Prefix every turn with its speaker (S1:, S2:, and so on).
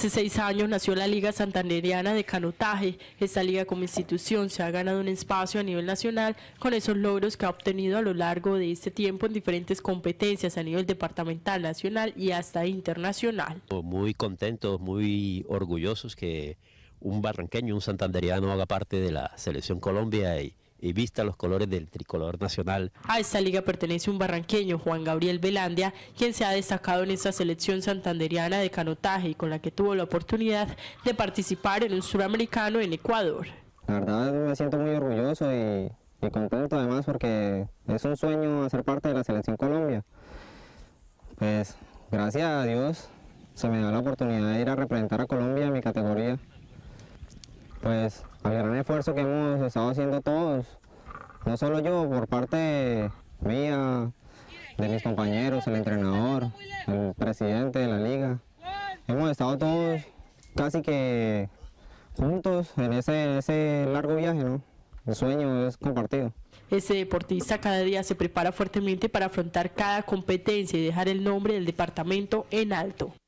S1: Hace 6 años nació la Liga Santanderiana de Canotaje. Esta liga como institución se ha ganado un espacio a nivel nacional con esos logros que ha obtenido a lo largo de este tiempo en diferentes competencias a nivel departamental, nacional y hasta internacional.
S2: Muy contentos, muy orgullosos que un barranqueño, un santanderiano haga parte de la Selección Colombia y vista los colores del tricolor nacional.
S1: A esta liga pertenece un barranqueño, Juan Gabriel Velandia, quien se ha destacado en esta selección santanderiana de canotaje y con la que tuvo la oportunidad de participar en un suramericano en Ecuador.
S3: La verdad me siento muy orgulloso y contento además porque es un sueño hacer parte de la Selección Colombia. Pues gracias a Dios se me da la oportunidad de ir a representar a Colombia en mi categoría. Pues al gran esfuerzo que hemos estado haciendo todos, no solo yo, por parte mía, de mis compañeros, el entrenador, el presidente de la liga, hemos estado todos casi que juntos en ese largo viaje, ¿no? El sueño es compartido.
S1: Este deportista cada día se prepara fuertemente para afrontar cada competencia y dejar el nombre del departamento en alto.